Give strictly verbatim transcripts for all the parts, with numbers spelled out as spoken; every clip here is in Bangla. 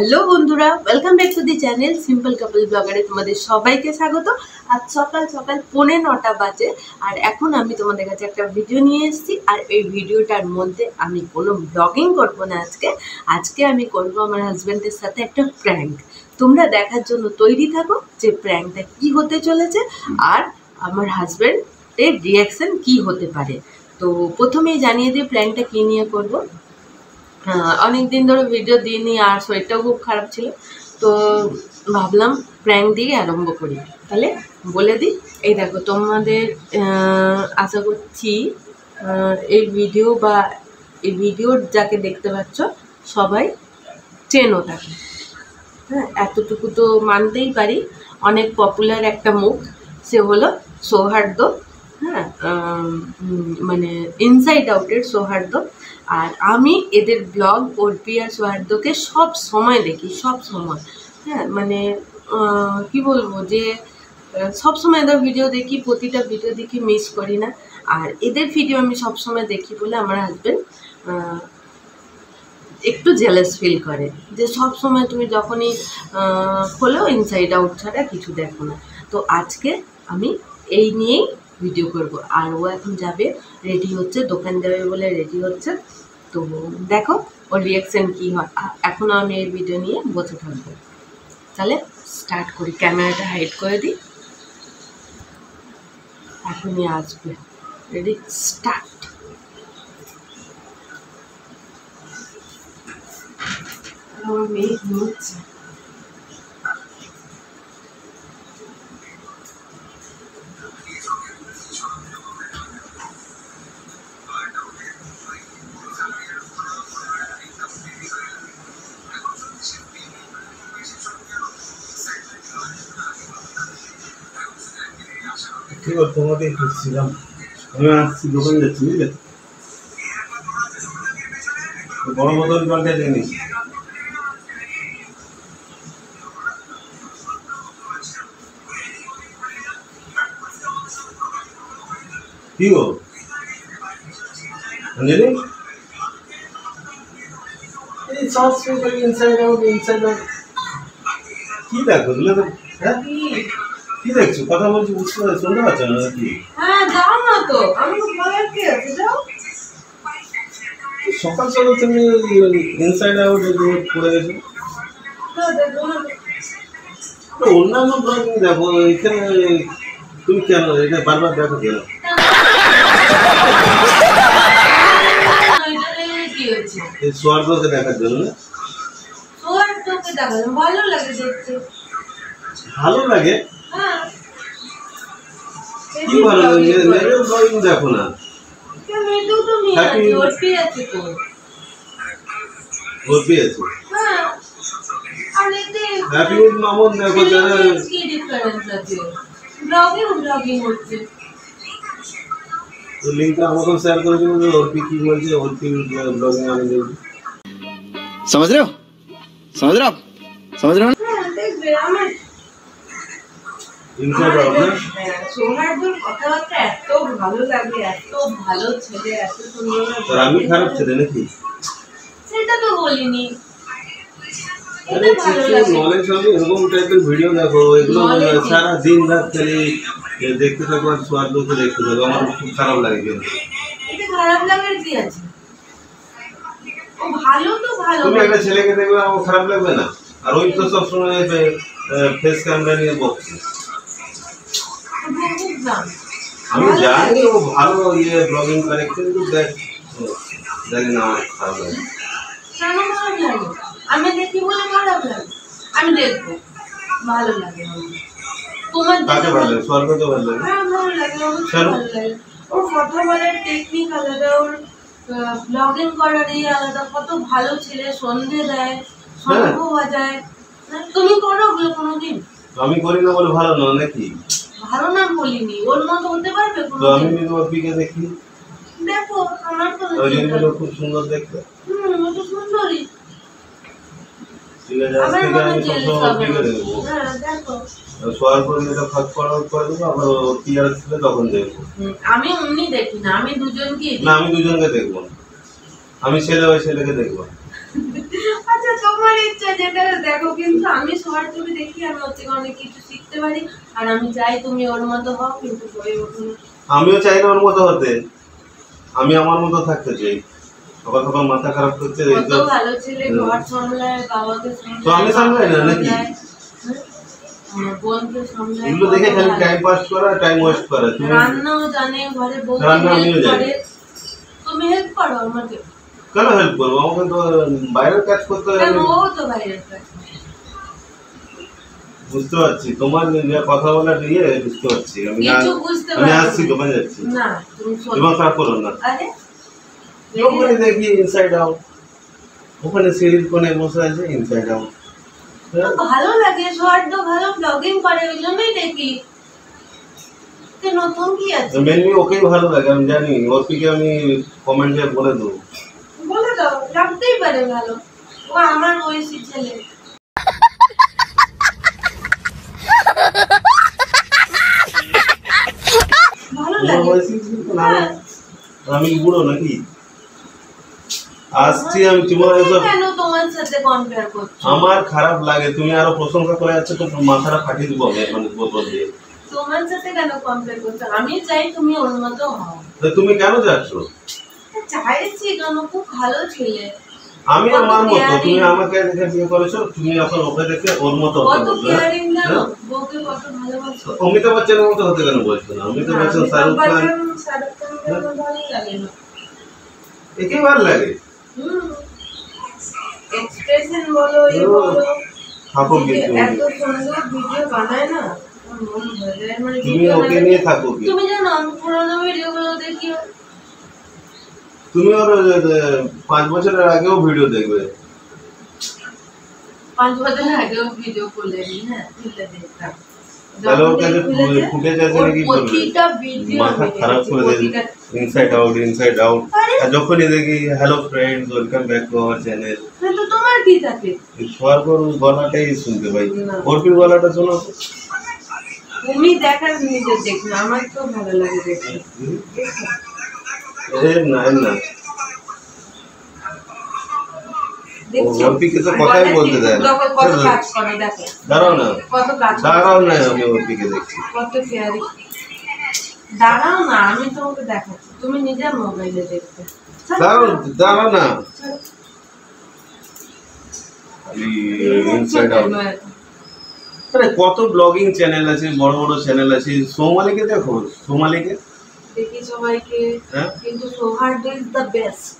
হ্যালো বন্ধুরা, welcome back to the channel simple couple ব্লগারে তোমাদের সবাইকে স্বাগত। আজ সকাল সকাল পৌনে নটা বাজে আর এখন আমি তোমাদের কাছে একটা ভিডিও নিয়ে এসেছি। আর এই ভিডিওটার মধ্যে আমি কোনো ব্লগিং করবো না। আজকে আজকে আমি করবো আমার হাজব্যান্ডের সাথে একটা প্র্যাঙ্ক। তোমরা দেখার জন্য তৈরি থাকো যে প্র্যাঙ্কটা কি হতে চলেছে আর আমার হাজব্যান্ডের রিয়াকশন কি হতে পারে। তো প্রথমেই জানিয়ে দিই প্র্যাঙ্কটা কী নিয়ে করবো। অনেক দিন ধরে ভিডিও দিইনি আর শরীরটাও খুব খারাপ ছিল, তো ভাবলাম প্র্যাঙ্ক দিয়ে আরম্ভ করি। তাহলে বলে দিই, এই দেখো তোমাদের আশা করছি এই ভিডিও বা এই ভিডিওর যাকে দেখতে পাচ্ছ সবাই চেনো তাকে। হ্যাঁ, এতটুকু তো মানতেই পারি, অনেক পপুলার একটা মুখ, সে হলো সৌহার্দ্য। হ্যাঁ, মানে ইনসাইড আউটের সৌহার্দ্য। আর আমি এদের ব্লগ অর্পি আর সৌহার্দ্যকে সব সময় দেখি, সব সময়। হ্যাঁ, মানে কি বলবো যে সব সময় এদের ভিডিও দেখি, প্রতিটা ভিডিও দেখি, মিস করি না। আর এদের ভিডিও আমি সব সময় দেখি বলে আমার হাজব্যান্ড একটু জেলাস ফিল করে যে সব সময় তুমি যখনই খোলো ইনসাইড আউট ছাড়া কিছু দেখো না। তো আজকে আমি এই নিয়েই ভিডিও করব। আর ও এখন যাবে, রেডি হচ্ছে, দোকান যাবে বলে রেডি হচ্ছে। তো দেখো ওর রিয়াকশান কী হয়। এখনও আমি এই ভিডিও নিয়ে বসে থাকবো। তাহলে স্টার্ট করি, ক্যামেরাটা হাইড করে দিই, এখনই আসবে। Ready, start. আমার মেয়ে ঘুমোচ্ছে। তোমাকে খুঁজছিলাম, আমি আসছি, দোকান যাচ্ছি, বুঝলে? বড় বোতল জলটা দিয়ে নিস। কি গো অঞ্জলি, এই সস ইনসাইড আউট ইনসাইড আউট কি দেখো? এগুলো তো হ্যাঁ কি দেখছো? কথা বলছি, বুঝতে শুনতে পাচ্ছ না নাকি? হ্যাঁ যাও না তো, আমি বলার কি আছে, যাও। সকাল সকাল তুমি ইনসাইড আউট করে গেছো। অন্যান্য ব্লগিং দেখো, এখানে তুমি কেন এটা বারবার দেখো কেন? এই স্বর্গকে দেখার জন্য। স্বর্গকে দেখার ভালো লাগে দেখতে। ভালো লাগে? হ্যাঁ। কি ভালো লাগে? মেয়েদের ব্লগিং দেখো না? মেয়েদেরও তো মেয়ে আছে, অর্পি আছে তো। অর্পি আছে? হ্যাঁ। আর এতে হ্যাপি উইথ মামুন দেখো, যারা কি ডিফারেন্স আছে? ব্লগিং ব্লগিং হচ্ছে। তো লিংকটা আমাকে শেয়ার করে দিও যে অর্পি কি বলছে, অর্পি ব্লগিং আমি দেখব। समझ रहे हो समझ रहे हो आप समझ रहे हो? হ্যাঁ, দেখবে আমার ইনসাইড আউট না? সৌহার্দ্যর কথাবার্তা এত ভালো লাগে, এত ভালো ছেলে, এত সুন্দর। আর আমি খারাপ ছেলে নাকি? সেটা তো বলিনি। আরে কিছু নলেজ হবে, এরকম টাইপের ভিডিও দেখো, এগুলো সারা দিন রাত খালি দেখতে থাকো আর স্বাদকে দেখতে থাকো, আমার খুব খারাপ লাগে। কিন্তু এটা খারাপ লাগার কি আছে? ও ভালো তো ভালো। তুমি একটা ছেলেকে দেখবে আমার খারাপ লাগবে না? আর ওই তো সবসময় ফেস ক্যামেরা নিয়ে বকছে। আমি জানি ও ভালো ইয়ে ব্লগিং করে, কিন্তু দেখ জানি না আমার খারাপ লাগে। কেন খারাপ লাগে? আমি দেখি বলে খারাপ লাগে? আমি দেখবো, ভালো লাগে। তোমার কাকে ভালো লাগে? স্বর্গকে ভালো লাগে? হ্যাঁ ভালো লাগে, অবশ্যই ভালো লাগে। ওর কথা বলার টেকনিক আলাদা, ওর ব্লগিং করার এই আলাদা। কত ভালো ছেলে, সন্ধে দেয়, শঙ্খ বাজায়। তুমি করো ওগুলো কোনোদিন? আমি করি না বলে ভালো না নাকি? ভালো না বলিনি, ওর মতো হতে পারবে? তো আমি কিন্তু অর্পিকে দেখি, দেখো আমার তো খুব সুন্দর দেখতে। হুম, ও তো সুন্দরী। ঠিক আছে, আজ থেকে আমি সবসময় অর্পিকে দেখবো। হ্যাঁ দেখো, শোয়ার পরে এটা ফাঁক করা করে দেবো, আবার অর্পি আর ছিল তখন দেখবো। আমি অমনি দেখি না, আমি দুজনকে না, আমি দুজনকে দেখবো, আমি ছেলে ওই ছেলেকে দেখবো। আচ্ছা আচ্ছা তোমার ইচ্ছা যেটা দেখো, কিন্তু আমি শর্ট ছবি দেখি, আমি ওর থেকে অনেক কিছু শিখতে পারি, আর আমি চাই তুমি ওর মতো হও, কিন্তু হয়ে ওঠো না। আমিও চাই না ওর মতো হতে, আমি আমার মতো থাকতে চাই। সকাল সকাল মাথা খারাপ করছে, এই কত তো ভালো ছেলে, ঘর সামলায়, বাবাকে সামলায়, তো আমি সামলাই না নাকি? আমার বোনকে সামলায়, এগুলো দেখে খালি টাইম পাস করা, টাইম ওয়েস্ট করা। তুমি রান্নাও জানে, ঘরে বউ রান্না আমিও হেল্প জানি। করে, তুমি হেল্প করো আমাকে। কেন হেল্প করবো? আমাকে তো বাইরের কাজ করতে কেন, হবে। ও তো বাইরের কাজ। বুঝতে পারছি তোমার যে কথা বলার ইয়ে, বুঝতে পারছি আমি। কিছু বুঝতে আমি পারছি আসছি, না। দোকানে যাচ্ছি। না, তুমি শোনো। তোমার খারাপ করো না। আরে ওখানে দেখি ইনসাইড আউট, ওখানে সিঁড়ির কোণে বসে আছে ইনসাইড আউট। তো ভালো লাগে, শর্ট তো ভালো ব্লগিং করে, ওই জন্যই দেখি। তো নতুন কি আছে? মেনলি ওকেই ভালো লাগে, আমি জানি। অর্পিকে আমি কমেন্টে বলে দেবো। বলে দাও, লাগতেই পারে ভালো, ও আমার বয়সী ছেলে। ভালো তোমার লাগে। বয়সী ছিল তো? না, আমি বুড়ো নাকি? আসছি আমি তোমার তুমি এসব। কেন তোমার সাথে কম্পেয়ার করছো? আমার খারাপ লাগে, তুমি আরো প্রশংসা করে যাচ্ছ, তো মাথাটা ফাটিয়ে দিব আমি এখন বোতল দিয়ে। তোমার সাথে কেন কম্পেয়ার করছো? আমি চাই তুমি ওর মতো হও। তো তুমি কেন যাচ্ছ? চাইছি কেন, খুব ভালো ছেলে। আমি কত আমার মতো, caring। তুমি আমাকে দেখে বিয়ে করেছো, তুমি এখন ওকে দেখে ওর মতো হতে কত বলছো। কেয়ারিং জানো, হ্যাঁ? বউকে কত ভালোবাসো। অমিতাভ বচ্চনের মতো হতে কেন বলছো না? অমিতাভ না, বচ্চন, অমিতাভ শাহরুখ খান, বচ্চন, শাহরুখ খানকে আমার ভালোই লাগে না। একেই ভালো লাগে। হুম, এক্সপ্রেশন বলো, এই ও, বলো, থাকো যে কিন্তু এত সুন্দর ভিডিও বানায় না, আমার মন ভরে যায়। মানে তুমি ভিডিও ওকে নিয়ে থাকো কি? তুমি জানো আমি পুরোনো ভিডিওগুলো দেখি, তুমি ওর আহ, পাঁচ বছরের আগেও ভিডিও দেখবে। পাঁচ বছর আগেও ভিডিও করলে হ্যাঁ তুলে দেখতাম। তাহলে ওর কাছে ফুটেজ আছে নাকি বলবে? প্রতিটা ভিডিও মাথা খারাপ করে দেবে, ইনসাইড আউট ইনসাইড আউট। আর যখনই দেখি hello friends, welcome back to our channel, তো তোমার কি থাকে? সর্বর গলাটাই শুনতে পাই। না। অর্পির গলাটা শোনো। তুমি দেখার নিজে দেখো, আমার তো ভালো লাগে দেখতে। এ না এ না, দেখছো? অর্পিকে তো কথাই বলতে দেয় না। দেখো কত কাজ করে, দেখো দাঁড়াও না, কত কাজ করে। দাঁড়াও না, আমি অর্পিকে দেখছি। কত কেয়ারি। দাঁড়াও না, আমি তোমাকে দেখাচ্ছি, তুমি নিজের মোবাইলে দেখতে। দাঁড়াও দাঁড়াও না, ইনসাইড আউট। আরে কত ব্লগিং চ্যানেল আছে, বড় বড় চ্যানেল আছে। সোমালিকে দেখো, সোমালিকে দেখি সবাইকে, হ্যাঁ, কিন্তু সৌহার্দ্য ইজ দ্য বেস্ট।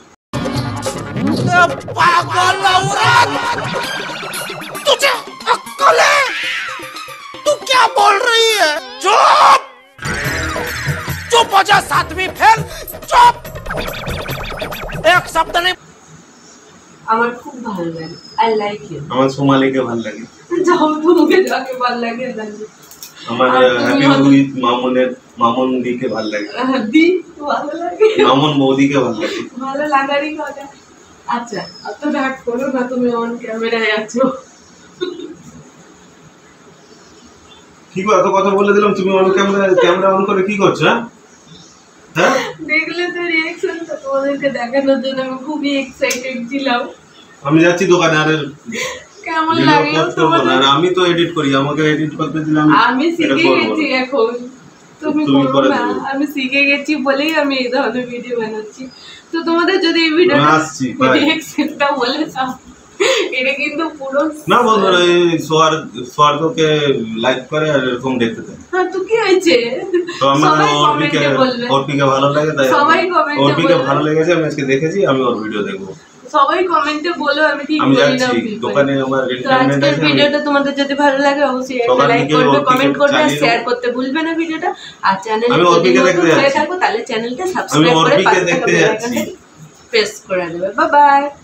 पागल औरत, तुझे अक्ल है? तू क्या बोल रही है? चुप चुप हो जा, सातवीं फेल, चुप, एक शब्द नहीं। আমার খুব ভালো লাগে, আই লাইক ইউ। আমার সোমালিকে ভালো লাগে। যাও, তোমাকে যাকে ভালো লাগে লাগে। আমার আর তুমি হ্যাপি হয়তো- উইথ মামুনের মামুন দিকে ভালো লাগে, দি ভালো লাগে, মামুন বৌদিকে ভালো লাগে। ভালো লাগারই কথা। আচ্ছা, অত রাগ করো না, তুমি অন ক্যামেরায় আছো। কি গো, এত কথা বলে দিলাম, তুমি অন ক্যামেরা ক্যামেরা অন করে কি করছো? হ্যাঁ হ্যাঁ, দেখলে তো রিঅ্যাকশনটা তোমাদেরকে দেখানোর জন্য আমি খুবই এক্সাইটেড ছিলাম। আমি যাচ্ছি দোকানে। আর কেমন ভিডিও লাগলো পোস্ট করবো না, তোমাদের? আর আমি তো এডিট করি, আমাকে এডিট করতে দিলাম। আমি শিখে গেছি এখন, তুমি তুমি করো করে না। দেবে। আমি শিখে গেছি বলেই আমি এই ধরনের ভিডিও বানাচ্ছি। তো তোমাদের যদি এই আমি ভিডিওটা আসছি, bye. রিঅ্যাকশনটা বলে দাও, এটা কিন্তু পুরো না বন্ধুরা, এই স্বর্গ স্বর্গকে লাইক করে আর এরকম দেখতে থাকে। হ্যাঁ, তো কি হয়েছে? তো আমার সবাই অর্পিকে কমেন্টে বলবে, অর্পিকে ভালো লাগে, তাই সবাই comment এ অর্পিকে বলবে। ভালো লেগেছে, আমি আজকে দেখেছি, আমি ওর ভিডিও দেখবো। সবাই কমেন্টে বলো, আমি ঠিক আমি বলি না যাচ্ছি ভুল করি। দোকানে, আমার তো এন্টারটেইনমেন্ট আজকের আছে। আমি- ভিডিওটা তোমাদের যদি ভালো লাগে অবশ্যই একটা সকাল লাইক থেকে করবে, অর্পিকে কমেন্ট করবে, আর চালিয়ে শেয়ার দেবো। করতে ভুলবে না ভিডিওটা। আর চ্যানেলে আমি যদি অর্পিকে নতুন দেখতে হয়ে যাচ্ছি। থাকো তাহলে চ্যানেলটা আমি সাবস্ক্রাইব করে অর্পিকে পাশে থাকা দেখতে বেল যাচ্ছি। আইকনটা প্রেস করে দেবে। Bye by.